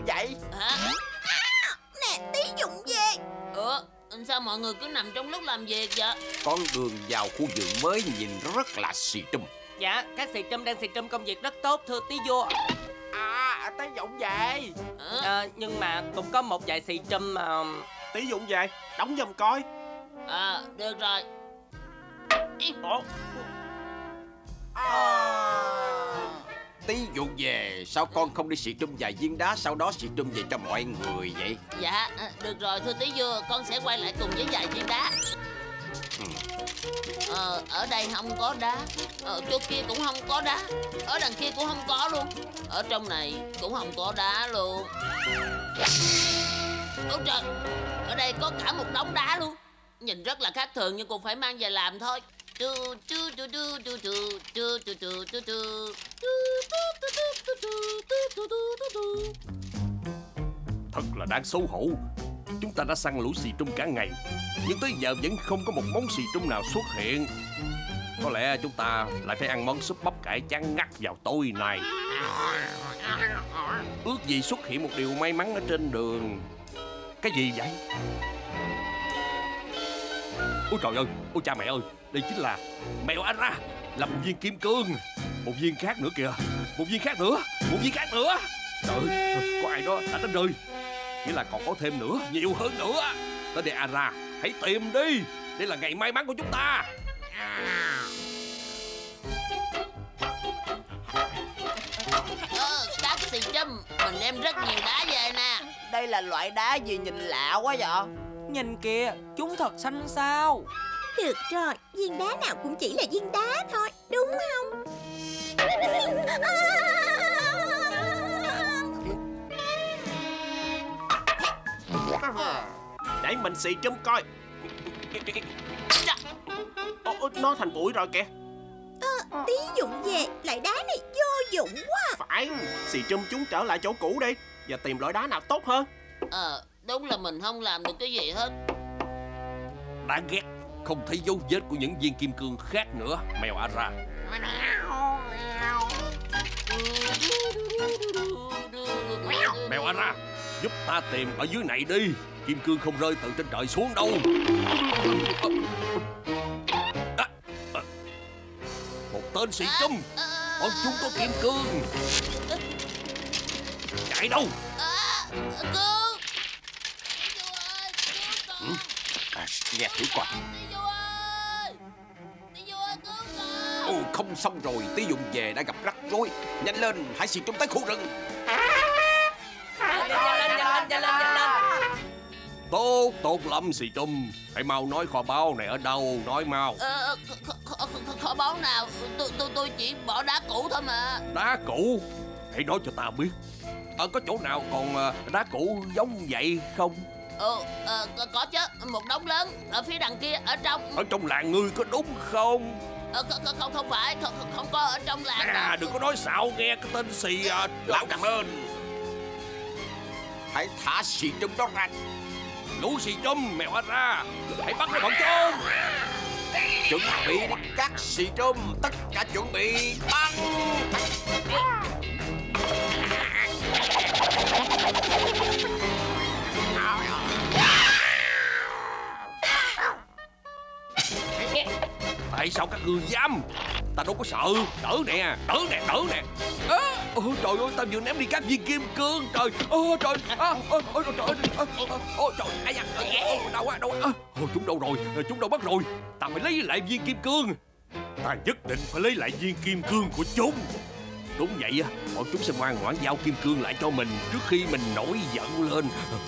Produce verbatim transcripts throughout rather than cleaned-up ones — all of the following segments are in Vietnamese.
vậy? Hả? À, nè, Tí Dụng về. Ủa, sao mọi người cứ nằm trong lúc làm việc vậy? Con đường vào khu vườn mới nhìn rất là xì trùm. Dạ, các xì trùm đang xì trùm công việc rất tốt thưa Tí vua. À, Tí Dụng về. Hả? À, nhưng mà cũng có một vài xì trùm mà... Tí Dụng về, đóng giùm coi. À, được rồi. Ủa? Tí Dụng về, sao con không đi xì trùm vài viên đá, sau đó xì trùm về cho mọi người vậy? Dạ, được rồi thưa Tí vua, con sẽ quay lại cùng với vài viên đá. Ờ, ở đây không có đá, ở chỗ kia cũng không có đá, ở đằng kia cũng không có luôn, ở trong này cũng không có đá luôn. Ôi trời, ở đây có cả một đống đá luôn. Nhìn rất là khác thường nhưng cũng phải mang về làm thôi. Thật là đáng xấu hổ. Chúng ta đã săn lũ xì trùng cả ngày, nhưng tới giờ vẫn không có một món xì trùng nào xuất hiện. Có lẽ chúng ta lại phải ăn món súp bắp cải chán ngắt vào tối nay. Ước gì xuất hiện một điều may mắn ở trên đường. Cái gì vậy? Ôi trời ơi, ôi cha mẹ ơi, đây chính là mèo Ara, là một viên kim cương. Một viên khác nữa kìa, một viên khác nữa, một viên khác nữa. Trời ơi, có ai đó đã đến rồi. Nghĩa là còn có thêm nữa, nhiều hơn nữa. Tới đây Ara, hãy tìm đi. Đây là ngày may mắn của chúng ta. Ờ, các xì châm, mình đem rất nhiều đá về nè. Đây là loại đá gì nhìn lạ quá vậy? Nhìn kìa, chúng thật xanh xao. Được rồi, viên đá nào cũng chỉ là viên đá thôi, đúng không? Để mình xì trùm coi. Ồ, nó thành bụi rồi kìa. À, Tí Dụng về, loại đá này vô dụng quá. Phải, xì trùm chúng trở lại chỗ cũ đi và tìm loại đá nào tốt hơn. Ờ, đúng là mình không làm được cái gì hết. Đáng ghét, không thấy dấu vết của những viên kim cương khác nữa, mèo Ara. Mèo Ara, giúp ta tìm ở dưới này đi. Kim cương không rơi từ trên trời xuống đâu. À, à, một tên xì trùm, bọn chúng có kim cương. Chạy đâu? Cứu! Ừ. À, nghe thử coi. Ồ, không xong rồi, Tí Dụng về đã gặp rắc rối. Nhanh lên, hãy xì trùm tới khu rừng. Nhanh lên, nhanh lên, nhanh lên, nhanh lên. Tốt, tốt lắm xì trùm. Hãy mau nói kho báu này ở đâu, nói mau. Ờ, kho báu nào? Tôi tôi tôi chỉ bỏ đá cũ thôi mà. Đá cũ? Hãy nói cho ta biết. Ở có chỗ nào còn đá cũ giống vậy không? Ờ, ờ có chứ, một đống lớn ở phía đằng kia, ở trong. Ở trong làng ngươi có đúng không? Ờ, không, không, không phải, không, không có ở trong làng. À, đừng có nói xạo nghe cái tên xì à, lão cảm ơn. Hãy thả xì trùm đó ra. Lũ xì trùm, mèo Ara, hãy bắt lấy bọn chúng. Chuẩn bị đi các xì trùm, tất cả chuẩn bị bắn. Tại sao các ngươi dám? Ta đâu có sợ. Đỡ nè, đỡ nè, đỡ nè. À, ôi trời ơi, ta vừa ném đi các viên kim cương. Trời, ôi trời, à, ôi, ôi trời, ôi, ôi trời, ai da, đau quá, đau quá. Ôi, chúng đâu rồi, chúng đâu mất rồi. Ta phải lấy lại viên kim cương. Ta nhất định phải lấy lại viên kim cương của chúng. Đúng vậy, bọn chúng sẽ ngoan ngoãn giao kim cương lại cho mình trước khi mình nổi giận lên.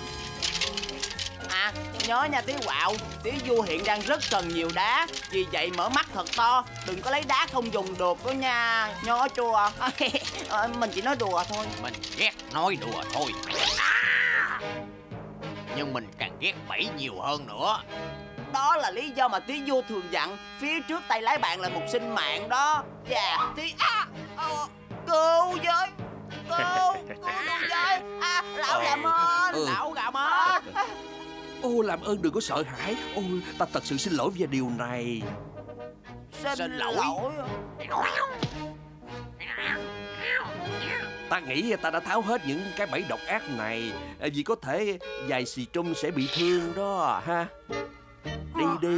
À, nhớ nha Tí Quạo, Tí vua hiện đang rất cần nhiều đá. Vì vậy mở mắt thật to, đừng có lấy đá không dùng được đó nha. Nhớ chưa? À, mình chỉ nói đùa thôi. Mình ghét nói đùa thôi. À! Nhưng mình càng ghét bẫy nhiều hơn nữa. Đó là lý do mà Tí vua thường dặn phía trước tay lái bạn là một sinh mạng đó. Và Tí... À, à, cứu với, cứu, cứu với. À, lão làm ơn, ừ. lão làm ơn. Ô, làm ơn đừng có sợ hãi. Ôi, ta thật sự xin lỗi về điều này. Xin, xin lỗi, lỗi. Ta nghĩ ta đã tháo hết những cái bẫy độc ác này, vì có thể vài xì trung sẽ bị thương đó ha. Đi đi.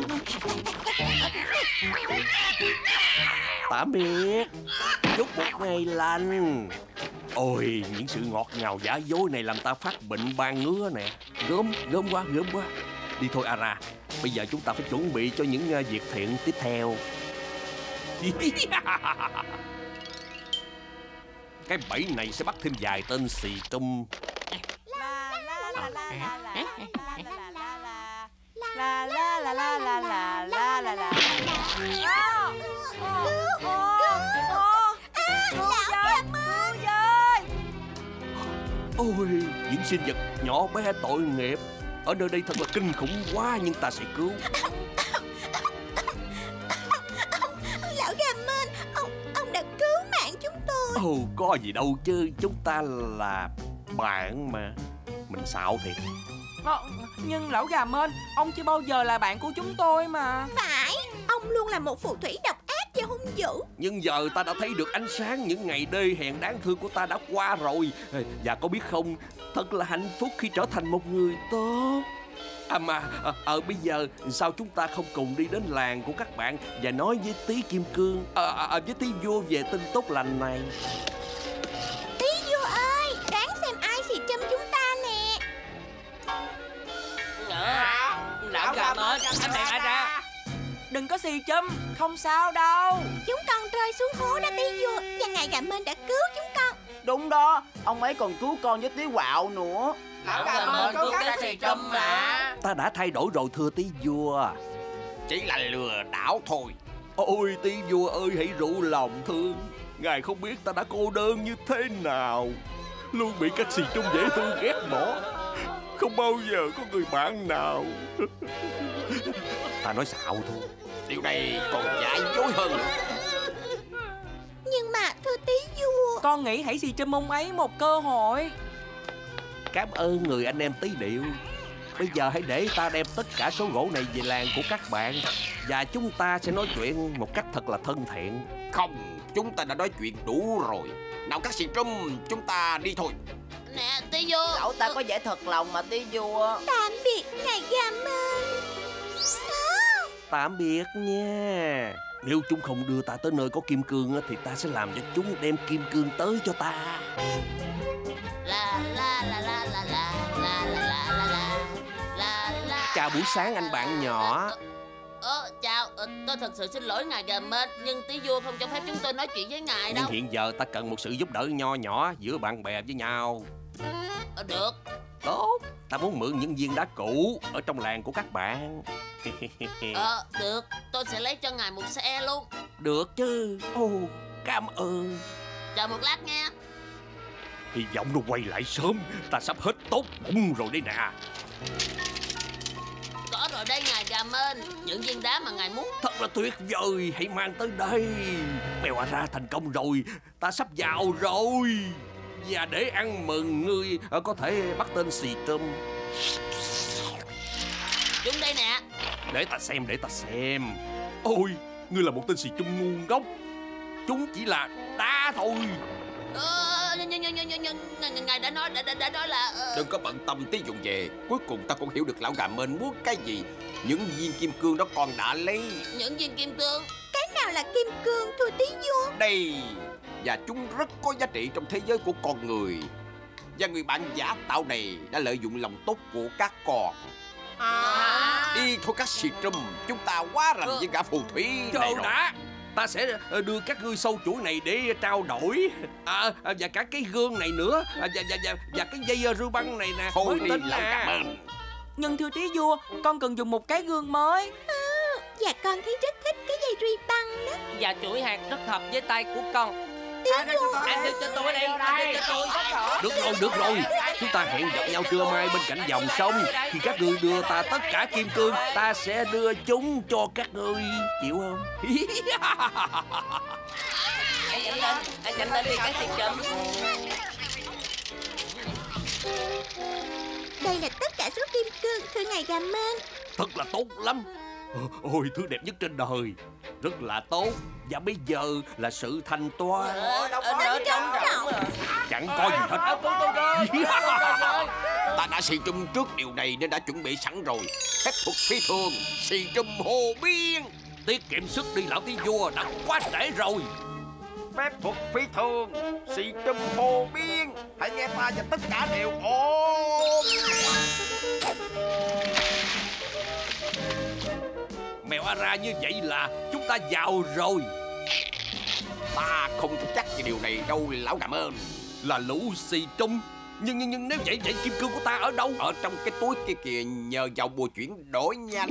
Tạm biệt. Chúc một ngày lành. Ôi, những sự ngọt ngào giả dối này làm ta phát bệnh ban ngứa nè. Gớm, gớm quá, gớm quá. Đi thôi Ara, bây giờ chúng ta phải chuẩn bị cho những việc thiện tiếp theo. Cái bẫy này sẽ bắt thêm vài tên xì trung. La la la la la la la la la la la la la la. Ôi, những sinh vật nhỏ bé tội nghiệp ở nơi đây thật là kinh khủng quá, nhưng ta sẽ cứu. Lão Gammon, ông ông đã cứu mạng chúng tôi. Ồ, có gì đâu chứ, chúng ta là bạn mà. Mình xạo thiệt. Ờ, nhưng lão Gammon, ông chưa bao giờ là bạn của chúng tôi mà. Phải, ông luôn là một phù thủy độc ác và hung dữ. Nhưng giờ ta đã thấy được ánh sáng, những ngày đê hèn đáng thương của ta đã qua rồi. Và có biết không, thật là hạnh phúc khi trở thành một người tốt. À mà, à, à, bây giờ sao chúng ta không cùng đi đến làng của các bạn và nói với Tí Kim Cương, à, à, với Tí Vua về tin tốt lành này. Tí Vua ơi, đáng xem ai xì châm chúng ta nè. Lão Gammon, anh bạn Ara, đừng có xì châm, không sao đâu. Chúng con rơi xuống hố đó Tí Vua, và ngài Gammon đã cứu chúng con. Đúng đó, ông ấy còn cứu con với Tí Quạo nữa. Lão Gammon cứu cái xì châm mà. Ta đã thay đổi rồi thưa Tí Vua. Chỉ là lừa đảo thôi. Ôi Tí Vua ơi, hãy rủ lòng thương. Ngài không biết ta đã cô đơn như thế nào, luôn bị các xì trung dễ thương ghét bỏ, không bao giờ có người bạn nào. Ta nói xạo thôi. Điều này còn giả dối hơn. Nhưng mà thưa Tí Vua, Con nghĩ hãy xì châm ông ấy một cơ hội. Cảm ơn người anh em Tí Điệu. Bây giờ hãy để ta đem tất cả số gỗ này về làng của các bạn, và chúng ta sẽ nói chuyện một cách thật là thân thiện. Không, chúng ta đã nói chuyện đủ rồi. Nào các xì trung, chúng ta đi thôi. Nè Tí Vua. Cậu ta có vẻ thật lòng mà Tí Vua. tạm biệt ngài Gammon. Tạm biệt nha. Nếu chúng không đưa ta tới nơi có kim cương thì ta sẽ làm cho chúng đem kim cương tới cho ta. La la la la la la la la la la la la la. Chào buổi sáng anh bạn nhỏ. Ờ, chào, ờ, tôi thật sự xin lỗi ngài Gammon, nhưng Tí Vua không cho phép chúng tôi nói chuyện với ngài đâu. Nhưng hiện giờ ta cần một sự giúp đỡ nho nhỏ giữa bạn bè với nhau. Ờ, được. Tốt, ta muốn mượn những viên đá cũ ở trong làng của các bạn. Ờ, được, tôi sẽ lấy cho ngài một xe luôn. Được chứ. Ồ, cảm ơn. Chờ một lát nghe. Hy vọng nó quay lại sớm. Ta sắp hết tốt bụng rồi đây nè. Có rồi đây ngài Gammon, những viên đá mà ngài muốn. Thật là tuyệt vời, hãy mang tới đây. Mèo ra thành công rồi, ta sắp vào rồi. Và để ăn mừng, ngươi có thể bắt tên xì trâm. Chúng đây nè. Để ta xem, để ta xem. Ôi, ngươi là một tên xì trâm ngu ngốc. Chúng chỉ là đá thôi. Ờ, nhưng, nhưng, nhưng, nhưng, nhưng, ngài đã nói, đã, đã, đã nói là... Uh... Đừng có bận tâm tí dụng về. Cuối cùng ta cũng hiểu được lão Gammon muốn cái gì. Những viên kim cương đó con đã lấy. Những viên kim cương? Cái nào là kim cương thưa Tí Vua? Đây. Và chúng rất có giá trị trong thế giới của con người. Và người bạn giả tạo này đã lợi dụng lòng tốt của các con. À. Đi thôi các xì trùm, chúng ta quá rành với cả phù thủy này Chờ rồi. đã. Ta sẽ đưa các ngươi sâu chuỗi này để trao đổi. À, và cả cái gương này nữa. À, và, và, và, và cái dây rưu băng này nè. Thôi Mới đi tin lão à. Gammon. Nhưng thưa Tí Vua, con cần dùng một cái gương mới. À, và con thấy rất thích cái dây ruy băng đó. Và chuỗi hạt rất hợp với tay của con. Tí Vua Anh đưa cho tôi đi, anh đưa cho tôi. Được rồi, được rồi. Chúng ta hẹn gặp nhau trưa mai bên cạnh dòng sông. Khi các ngươi đưa ta tất cả kim cương, ta sẽ đưa chúng cho các ngươi. Chịu không? Anh nhanh lên, anh nhanh lên đi cái xì chậm. Đây là tất cả số kim cương thưa ngài Gammon. Thật là tốt lắm. Ôi, thứ đẹp nhất trên đời. Rất là tốt. Và bây giờ là sự thanh toán. Ở ở trong rộng. Chẳng có gì hết. Ta đã xì trùm trước điều này nên đã chuẩn bị sẵn rồi. Phép thuật phi thường, xì trùm hồ biên. Tiết kiệm sức đi lão tí vua, đã quá trễ rồi. Phép thuật phi thường, xì trùm hồ biên. Hãy nghe ta và tất cả đều ôm. Mèo Ara như vậy là chúng ta giàu rồi. Ta không chắc về điều này đâu lão cảm ơn. Là lũ xì trung. Nhưng nhưng nhưng nếu vậy vậy kim cương của ta ở đâu? Ở trong cái túi kia kìa, nhờ vào bùa chuyển đổi nhanh.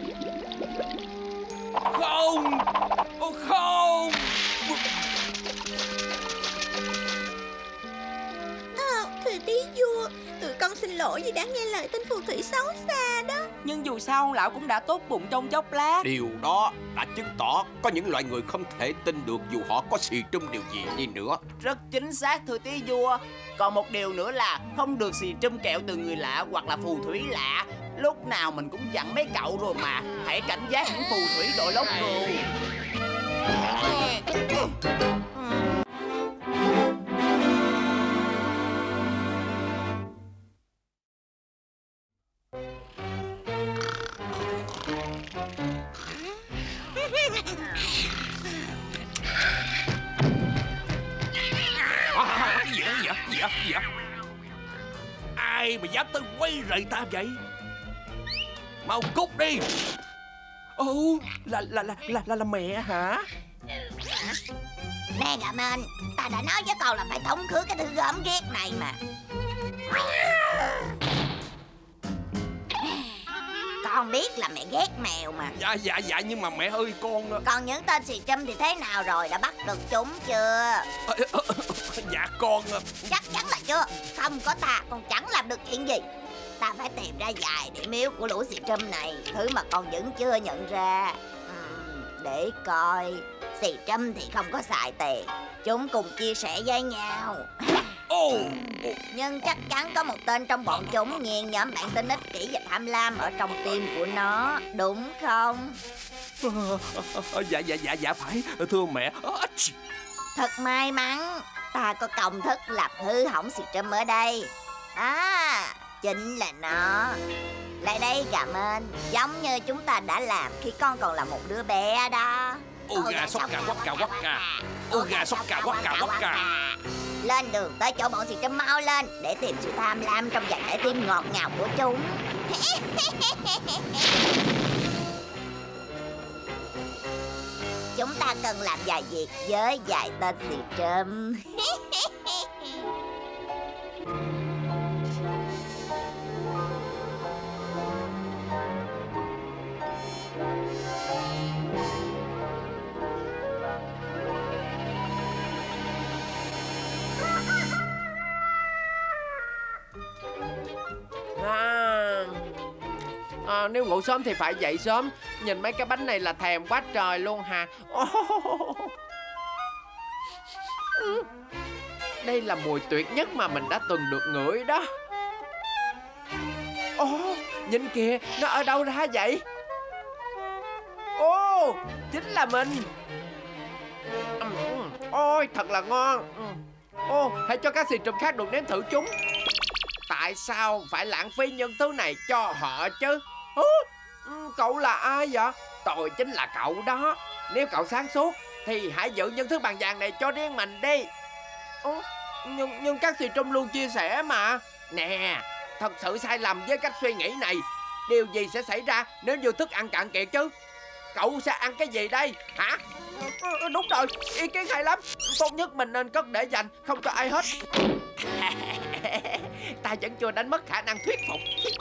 Không. Ô không. À, thưa tí vua, tụi con xin lỗi vì đã nghe lời tên phù thủy xấu xa đó. Nhưng dù sao lão cũng đã tốt bụng trong chốc lát. Điều đó đã chứng tỏ có những loại người không thể tin được dù họ có xì trùm điều gì đi nữa. Rất chính xác thưa tí vua. Còn một điều nữa là không được xì trùm kẹo từ người lạ hoặc là phù thủy lạ. Lúc nào mình cũng dặn mấy cậu rồi mà. Hãy cảnh giác những phù thủy đội lông cừu. À, gì đó, gì đó, gì đó, gì đó. Ai mà dám tới quay rầy ta vậy? Mau cút đi. Ồ, là là là là là, là mẹ hả? Nè Gà Mên, ta đã nói với cậu là phải thống khứ cái thứ gớm ghét này mà. Con biết là mẹ ghét mèo mà. Dạ dạ dạ nhưng mà mẹ ơi con. Còn những tên xì trâm thì thế nào rồi, đã bắt được chúng chưa? Dạ con. Chắc chắn là chưa. Không có ta con chẳng làm được chuyện gì. Ta phải tìm ra vài điểm yếu của lũ xì trâm này, thứ mà con vẫn chưa nhận ra. uhm, Để coi. Xì trâm thì không có xài tiền, chúng cùng chia sẻ với nhau. Ồ. Nhưng chắc chắn có một tên trong bọn chúng nghiền nhóm bản tính ích kỷ và tham lam ở trong tim của nó, đúng không? Dạ dạ dạ dạ phải thưa mẹ. Thật may mắn, ta có công thức làm hư hỏng xì trâm ở đây. À, chính là nó. Lại đây Gà Mên, giống như chúng ta đã làm khi con còn là một đứa bé đó. Ô gà sóc cà quắc cà quắc cà. Ô gà sóc cà quắc cà quắc cà. Lên đường tới chỗ bọn xì trâm, mau lên để tìm sự tham lam trong vành trái tim ngọt ngào của chúng. Chúng ta cần làm vài việc với vài tên xì trâm. À, à, nếu ngủ sớm thì phải dậy sớm. Nhìn mấy cái bánh này là thèm quá trời luôn hà. Đây là mùi tuyệt nhất mà mình đã từng được ngửi đó. Ồ, nhìn kìa, nó ở đâu ra vậy? Ồ, chính là mình. Ôi, thật là ngon. Ô, hãy cho các xì trùm khác được nếm thử chúng. Tại sao phải lãng phí những thứ này cho họ chứ? Ủa, cậu là ai vậy? Tôi chính là cậu đó. Nếu cậu sáng suốt thì hãy giữ những thứ bằng vàng này cho riêng mình đi. Ủa, nhưng, nhưng các xì trùm luôn chia sẻ mà. Nè, thật sự sai lầm với cách suy nghĩ này. Điều gì sẽ xảy ra nếu như thức ăn cạn kiệt chứ? Cậu sẽ ăn cái gì đây hả? Đúng rồi, ý kiến hay lắm. Tốt nhất mình nên cất để dành, không cho ai hết. Ta vẫn chưa đánh mất khả năng thuyết phục.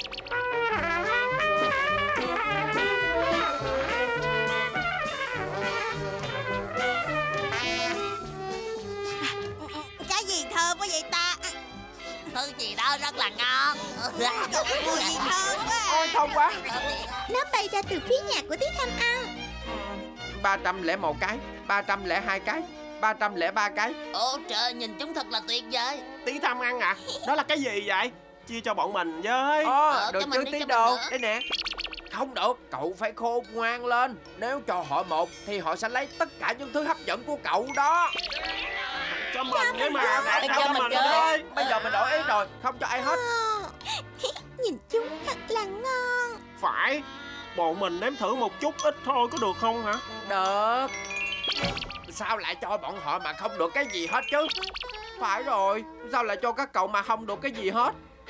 Cái gì thơm quá vậy ta? Thứ gì đó rất là ngon. Mùi gì thơm quá. Ôi thơm quá. Nó bay ra từ phía nhà của Tí Tham ăn. Ba trăm lẻ một cái, ba trăm lẻ hai cái, ba trăm lẻ ba cái. Ồ trời, nhìn chúng thật là tuyệt vời. Tí Tham ăn à? Đó là cái gì vậy? Chia cho bọn mình với. Ồ, Ờ, đồ cho mình chứa đi, tí cho mình đồ. nữa. Đây nè. Không được, cậu phải khôn ngoan lên. Nếu cho họ một thì họ sẽ lấy tất cả những thứ hấp dẫn của cậu đó. Cho mình với mà. Cho Cho mình mình chơi. ơi. Bây giờ mình đổi ý rồi, không cho ai hết. Nhìn chúng thật là ngon. Phải. Bọn mình nếm thử một chút ít thôi có được không hả? Được. Sao lại cho bọn họ mà không được cái gì hết chứ? Phải rồi, sao lại cho các cậu mà không được cái gì hết?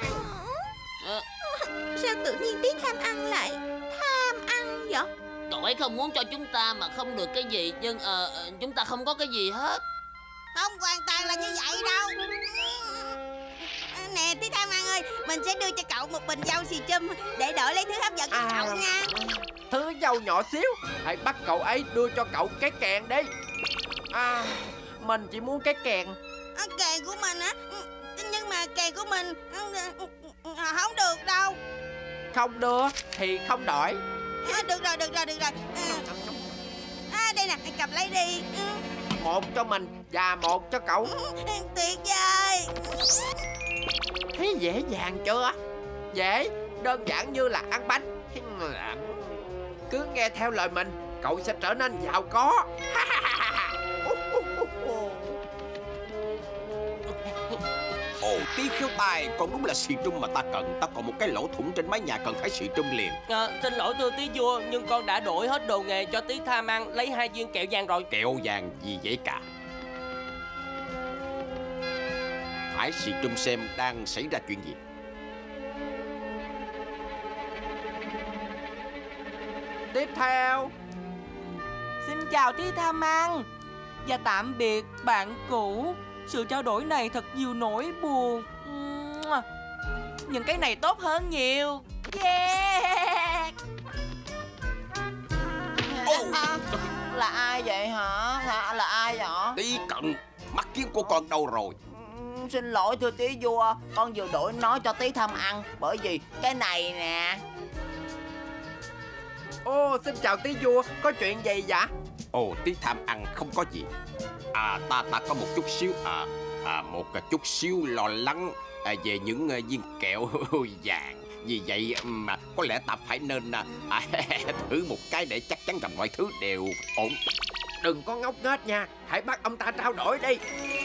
Sao tự nhiên Tí tham ăn lại tham ăn vậy? Cậu ấy không muốn cho chúng ta mà không được cái gì. Nhưng ờ, ờ, chúng ta không có cái gì hết. Không hoàn toàn là như vậy đâu. Nè Tí tham ăn ơi, mình sẽ đưa cho cậu một bình dâu xì chum để đổi lấy thứ hấp dẫn của À. cậu nha. Thứ dâu nhỏ xíu, hãy bắt cậu ấy đưa cho cậu cái kèn đi. À, mình chỉ muốn cái kèn. À, kèn của mình á? Nhưng mà kèn của mình à, không được đâu. Không đưa thì không đổi. À, được rồi, được rồi, được rồi. À, à, đây nè, cầm lấy đi. Một cho mình và một cho cậu. Tuyệt vời. Thấy dễ dàng chưa? Dễ, đơn giản như là ăn bánh. Cứ nghe theo lời mình, cậu sẽ trở nên giàu có. Ồ, Tí Khéo Tai, còn đúng là xì trung mà ta cần. Ta còn một cái lỗ thủng trên mái nhà cần phải xì trung liền. À, xin lỗi thưa tí vua, nhưng con đã đổi hết đồ nghề cho Tí tham ăn, lấy hai viên kẹo vàng rồi. Kẹo vàng gì vậy cả? Phải xì trung xem đang xảy ra chuyện gì. Tiếp theo. Xin chào Tí tham ăn. Và tạm biệt bạn cũ. Sự trao đổi này thật nhiều nỗi buồn. Những cái này tốt hơn nhiều. Yeah. À, là ai vậy hả? Hả? Là ai vậy? Tí Cận, mắt kiến của con đâu rồi? Ừ, xin lỗi thưa Tí vua, con vừa đổi nó cho Tí tham ăn. Bởi vì cái này nè. Ô, xin chào Tí vua, có chuyện gì vậy? Ồ, Tí tham ăn không có gì. À, ta ta có một chút xíu à, à một chút xíu lo lắng à, về những uh, viên kẹo vàng. Vì vậy mà có lẽ ta phải nên à, à, thử một cái để chắc chắn rằng mọi thứ đều ổn. Đừng có ngốc nghếch nha, hãy bắt ông ta trao đổi đi.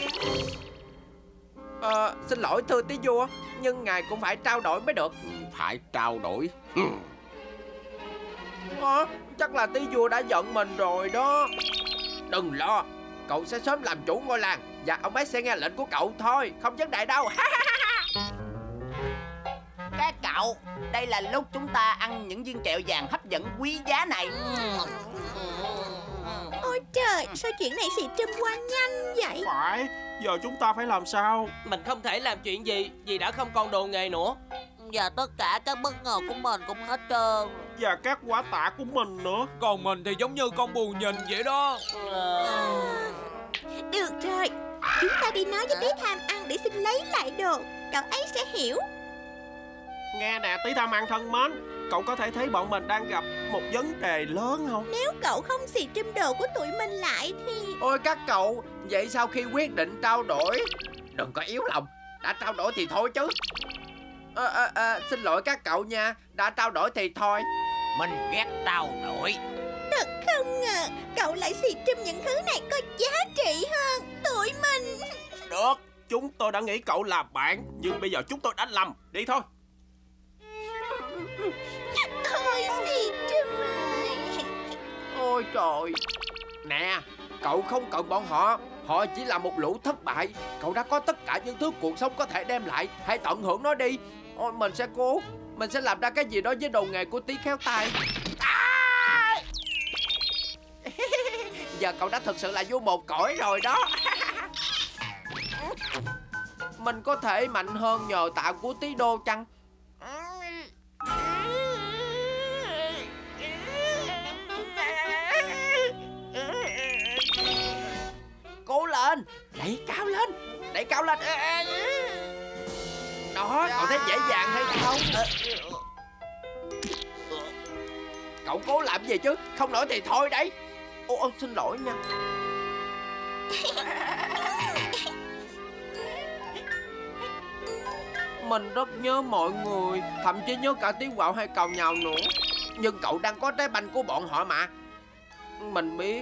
Ờ, xin lỗi thưa Tí vua, nhưng ngài cũng phải trao đổi mới được. Phải trao đổi. Ờ, chắc là Tí vua đã giận mình rồi đó. Đừng lo, cậu sẽ sớm làm chủ ngôi làng và ông ấy sẽ nghe lệnh của cậu thôi, không vấn đề đâu. Các cậu, đây là lúc chúng ta ăn những viên kẹo vàng hấp dẫn quý giá này. Ôi trời, sao chuyện này xì trâm qua nhanh vậy? Phải. Giờ chúng ta phải làm sao? Mình không thể làm chuyện gì vì đã không còn đồ nghề nữa. Và tất cả các bất ngờ của mình cũng hết trơn. Và các quả tạ của mình nữa. Còn mình thì giống như con bù nhìn vậy đó. Được rồi, chúng ta đi nói với Tí tham ăn để xin lấy lại đồ. Cậu ấy sẽ hiểu. Nghe nè Tí tham ăn thân mến, cậu có thể thấy bọn mình đang gặp một vấn đề lớn không? Nếu cậu không xì trâm đồ của tụi mình lại thì... Ôi các cậu, vậy sau khi quyết định trao đổi, đừng có yếu lòng, đã trao đổi thì thôi chứ. à, à, à, Xin lỗi các cậu nha, đã trao đổi thì thôi. Mình ghét trao đổi. Thật không ngờ, cậu lại xì trâm những thứ này có giá trị hơn tụi mình. Được, chúng tôi đã nghĩ cậu là bạn, nhưng bây giờ chúng tôi đã lầm. Đi thôi. Thôi xì trâm ơi. Ôi trời. Nè, cậu không cần bọn họ, họ chỉ là một lũ thất bại. Cậu đã có tất cả những thứ cuộc sống có thể đem lại, hãy tận hưởng nó đi. Ôi, mình sẽ cố, mình sẽ làm ra cái gì đó với đồ nghề của Tí Khéo Tai. À! Giờ cậu đã thực sự là vua một cõi rồi đó. Mình có thể mạnh hơn nhờ tạo của Tí Đô chăng? Cố lên, đẩy cao lên, đẩy cao lên. Đó, cậu thấy dễ dàng hay không? Cậu cố làm gì chứ, không nổi thì thôi đấy. Ô, ô xin lỗi nha. Mình rất nhớ mọi người, thậm chí nhớ cả tiếng quạo hay cào nhào nữa. Nhưng cậu đang có trái banh của bọn họ mà. Mình biết.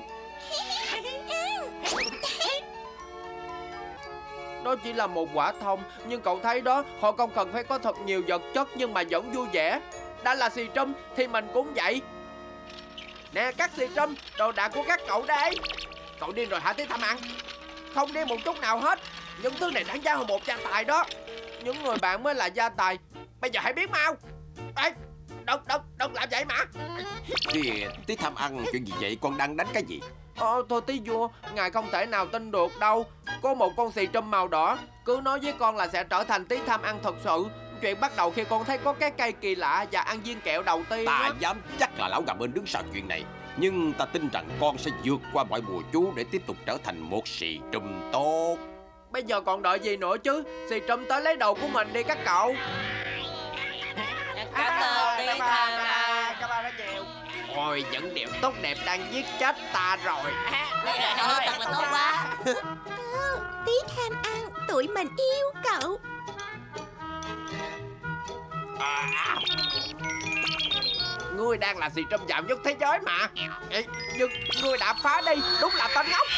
Đó chỉ là một quả thông. Nhưng cậu thấy đó, họ không cần phải có thật nhiều vật chất nhưng mà vẫn vui vẻ. Đã là xì trâm thì mình cũng vậy. Nè các xì trâm, đồ đạc của các cậu đây. Cậu điên rồi hả Tí Tham Ăn? Không điên một chút nào hết. Những thứ này đáng giá hơn một gia tài đó. Những người bạn mới là gia tài. Bây giờ hãy biến mau. Ê, đừng, đừng, đừng làm vậy mà. Tí, Tí Tham Ăn, chuyện gì vậy? Con đang đánh cái gì? Ờ, thôi Tí vua, ngài không thể nào tin được đâu. Có một con xì trâm màu đỏ cứ nói với con là sẽ trở thành Tí Tham Ăn thật sự. Chuyện bắt đầu khi con thấy có cái cây kỳ lạ và ăn viên kẹo đầu tiên. Ta đó. dám chắc là lão gà bên đứng sau chuyện này. Nhưng ta tin rằng con sẽ vượt qua mọi bùa chú để tiếp tục trở thành một xì trùm tốt. Bây giờ còn đợi gì nữa chứ? Xì trâm tới lấy đồ của mình đi các cậu. Cảm ơn Tí Tham Ăn. Cảm ơn rất nhiều. Ôi, những điều tốt đẹp đang giết chết ta rồi. Thật là tốt quá. Tí Tham Ăn, tụi mình yêu cậu. À, ngươi đang là xì trâm giàu nhất thế giới mà. Ê, nhưng ngươi đã phá đi. Đúng là tên ngốc.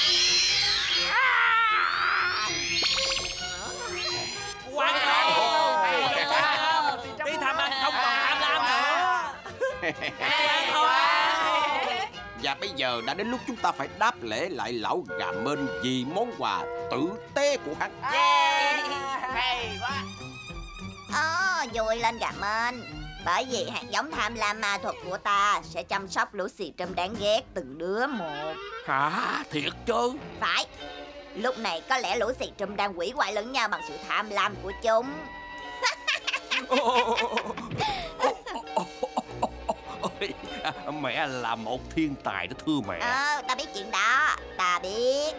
Wow. Tí Tham Ăn không còn tham lam nữa. Và bây giờ đã đến lúc chúng ta phải đáp lễ lại lão gà mên vì món quà tử tế của hắn. Hay quá. Ờ, vui lên gà mên. Bởi vì hạt giống tham lam ma thuật của ta sẽ chăm sóc lũ xì trâm đáng ghét từng đứa một. Hả? Thiệt chứ? Phải. Lúc này có lẽ lũ xì trâm đang hủy hoại lẫn nhau bằng sự tham lam của chúng. Mẹ là một thiên tài đó thưa mẹ. Ờ, ta biết chuyện đó. Ta biết.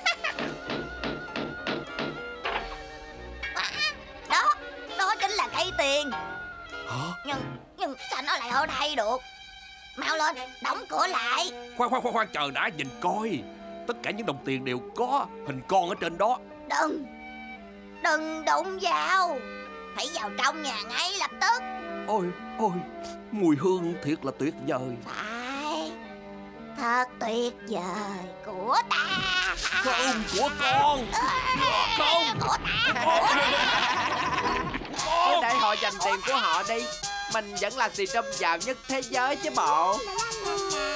Đó, đó chính là cây tiền. Hả? Nhưng, nhưng sao nó lại ở đây được? Mau lên, đóng cửa lại. Khoan khoan khoan khoan chờ đã, nhìn coi. Tất cả những đồng tiền đều có hình con ở trên đó. Đừng, đừng đụng vào. Phải vào trong nhà ngay lập tức. Ôi, ôi, mùi hương thiệt là tuyệt vời. Phải, thật tuyệt vời của ta. Không, của con. Con. Của ta. Cứ để họ dành tiền của họ đi. Mình vẫn là xì trâm giàu nhất thế giới chứ bộ.